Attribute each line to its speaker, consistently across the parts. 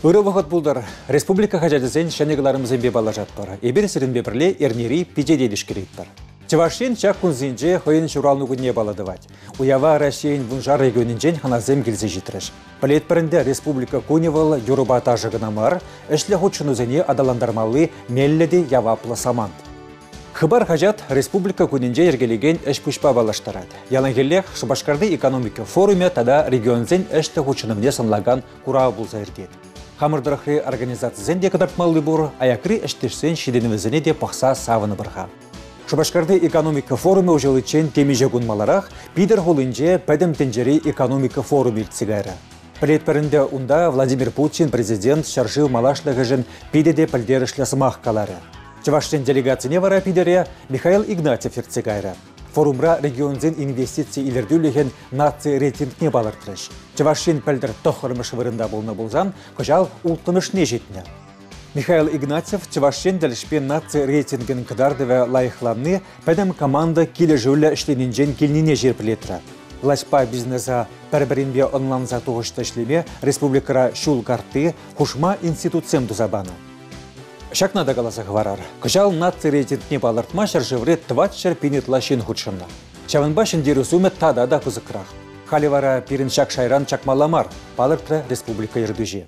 Speaker 1: Өрі бұлдар, республика хажадызен шанегаларымызын бебала жатпар. Ебір сірінбе бірле ернері пиджедедіш керейт бар. Чывашин чак күнзінже хойын журалны күнне баладывать. Уява Россиян вунжар регионинжен ханазем келзе житрыш. Палет бірінде республика куневал юруба тажығына мар, әшлі худшынузене адаландармалы мелледе яваплы самант. Хыбар хажат республика күнінже ергелеген әш пүшпа балаштарад. Ялангеллех Шубашкарды экономика форуме тада регионзен әшті худшынымне санлаган кура бұлза ердет. Хамырдырықры организациясен де кадартмалы бұр, аякры әштешсен шиденімізіне де пақса савыны бірға. Шубашкарды экономика форуме ұжылычен темеже күнмаларақ, бидер холынже пәдім тенжері экономика форум иртсігәрі. Пәлетпәрінде ұнда Владимир Путин президент шаржы малашлығы жын пидеде пәлдерішлесімақ қалары. Чываштен делегацияне вара пидере Михаил Игнатьев иртсігәрі. Форумра регионзен инвестиция илерділеген нация рейтингне балыртырыш. Чываштен пәлдер тоқырмыш вырында болны болзан, қыжал ұлтыныш не жетіне. Михаил Игнатьев Чывашен дәлішпен нация рейтинген кыдарды вә лайықланны пәдім команда келі жөлі ішленінжен келніне жерпілетірі. Лашпа бизнеса пәрбірінбе онланза тоғышты ішлеме республикара шул карты хушма институциям дұзабаны. Шакнада қаласығы варар. Кыжал нация рейтингне балыртма шаржывры тватшар пенетлашын худшынна. Чавынба шындері суме тада да кызықырақ. Халивара пирін шак шайран чакмаламар, балыртыры республика ердүже.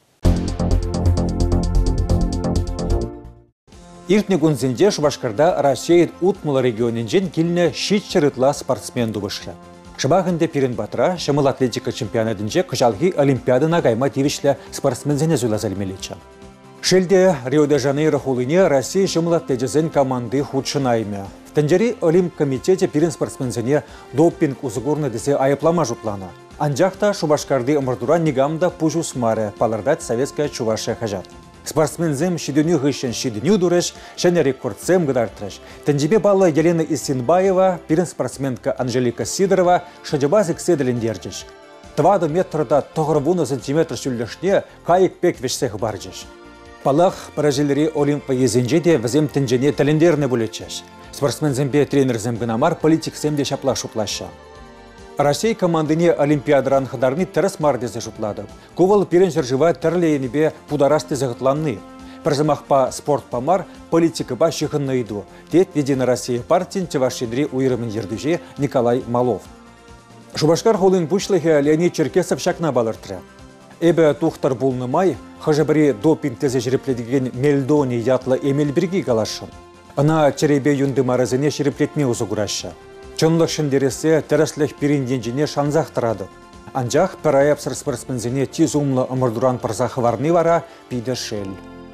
Speaker 1: Иртне күнзінде Шубашкарда Россия утмылы регионинжен келіне шит шырытла спортсмен дубышы. Шыбағынде пирин батыра, шымыл атлетика чемпионатынже кыжалғы олимпиадына гайма тивишлі спортсмензене зулазалмелечі. Шелде Рио-де-Жанейро хулыне Россия шымыл атлетизен команды худшынайме. Тенджери Олимп комитете пирин спортсмензене допинг узыгурны десе айыплама жұтланы. Анжақта Шубашкарды ымырдуран негамда пужус маре, палырдат советская Чувашия хажат. Спортсмензем шиденю гыщен шиденю дуреш, шене рекордсем гыдартреш. Тенджибе балла Елена Исинбаева, пирин спортсменка Анжелика Сидорова, шадебазик седелен держиш. 2 метрда тоғырвуны сантиметр шүллешне кайык пек вешсех баржиш. Палах паражелери Олимпа езенжеде візем тенджене талендерне булечеш. Спортсмензембе тренерзем гынамар политиксемде шапла шуплаша. Россия командыне олимпиадран хадарны терес мардезе жұтлады. Ковал перенжер жыва тірлейінебе пударасты зағытланны. Прзымақпа спорт памар политика ба шықынны иду. Тет Единая Россия партиян Чывашидри уйрымын ердіже Николай Малов. Шубашкар холын пушлығы Леонид Черкесов шакна балыртыры. Эбе тухтар булнымай, хажабыри допинг тезе жірепледеген Мельдони ятлы Эмельберги калашын. Ана черебе юнды маразыне жіреплетме узугурашы. Чонлық шындересе тәріслік перінденжіне шанзақ тұрады. Анжақ пәрайапсыр спортсмензіне тез умлы ымырдуран парзақы варны вара пиді шел.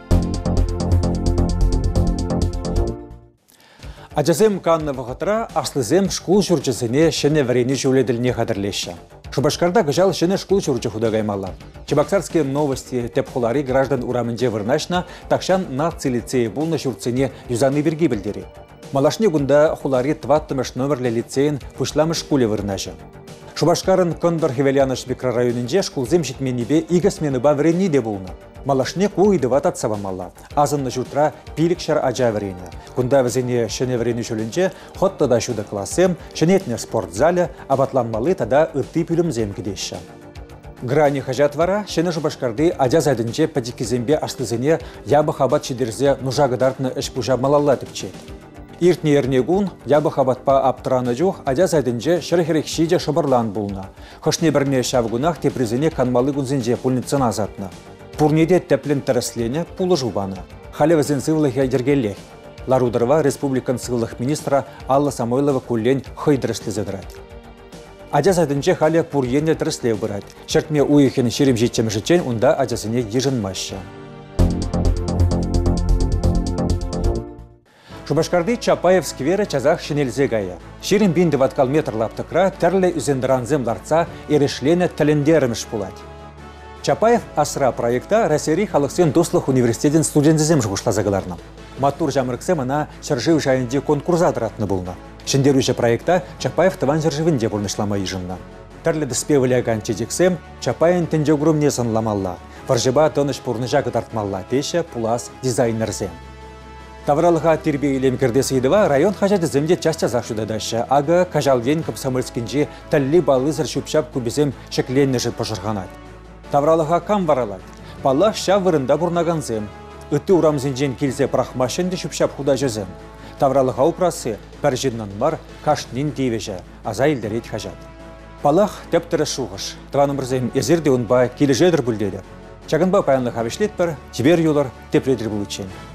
Speaker 1: Аджазем канны вғытыра аслызем шкул жүрчісіне шыны варені жөледіліне қадырлеші. Шубашкарда гыжал шыны шкул жүрчі худагаймалы. Чебоксарские новости тепхулари граждан урамынже вырнашна такшан наци лицеи булны жүрціне юзаны берге білдері. Малашне гунда хулари 20 номерлі лицейін пушламы шкуле вырнажы. Шубашкарын Кондор Хевельяныш микрорайонынже шкулзем жетменебе игасмені баврени де болны. Малашне куйды ватат савамалла. Азынны жұртра пилік шар ажа варені. Гунда візене шыне варені жөлінже хотты да шуды классем, шынетне спортзалі, абатланмалы тада ырты пүлімзем кедеші. Грани хажат вара, шыны Шубашкарды адя зайдынже падикизембе ашлызене ябы хабат шидерзе нужагыдартны іш пужа малалла тіпчет. Иртне ернегун, ябы хабатпа аптыраны жоқ, адя зайдынже шырхерек шиде шыбырлан болна. Хышне бірне шавгунах тепризене канмалы гунзенже пульницын азатны. Пурнеде теплен тәріслене пулы жубаны. Халевізен сывлық ядергеллех. Ларудырва республикан сывлық министра Алла Самойлова куллен хойдырышлы зедірат. Адя зайдынже хале пурьене тіріслев бұрат. Шертме уйхен шерем жетчем житчен, унда адясыне ежінмашы. Шубашкарды Чапаев сквері чазақ шенелзе гая. Шерем бинді ваткал метр лаптықра тәрлі үзендіранзем ларца ерешлене тәлендеріміш пулат. Чапаев асыра проекта Россия халықсен дослық университетін студентізем жұғышла зағыларны. Матур жамырықсем ана шаржы жайынде конкурса адыратны болны. Шендеруші проекта Чапаев тыван жыржывінде болнышлама ежінна. Тәрлі діспевілі ганчедексем Чапайын тенде ұғырымне санламалла. Варжыба тоныш пұрныжа гыдартмалла теші пулас дизайнерзем. Тавралыға тербе елем кірдесі едіва район хажады земде частя зақшуда дашы. Ага кажалден комсомольскінже тәлі балы зір шөпшап көбізем шекленне жыт пошырғанат. Тавралыға кам варалат. Паллах ша вырында бурнаганзем. Үтті урамзинжен келзе прахмашын дешіпшап худа жезем. Тавралыға упрасы пәржіннан бар кашнин дейвеже, аза елдерет хажат. Палах тәптірі шуғыш. Тванымырзем езерде ұнба келі жедір бүлдеді. Чагынба паянлы хавишлет бір, жібер юлар тепредір бұл үшін.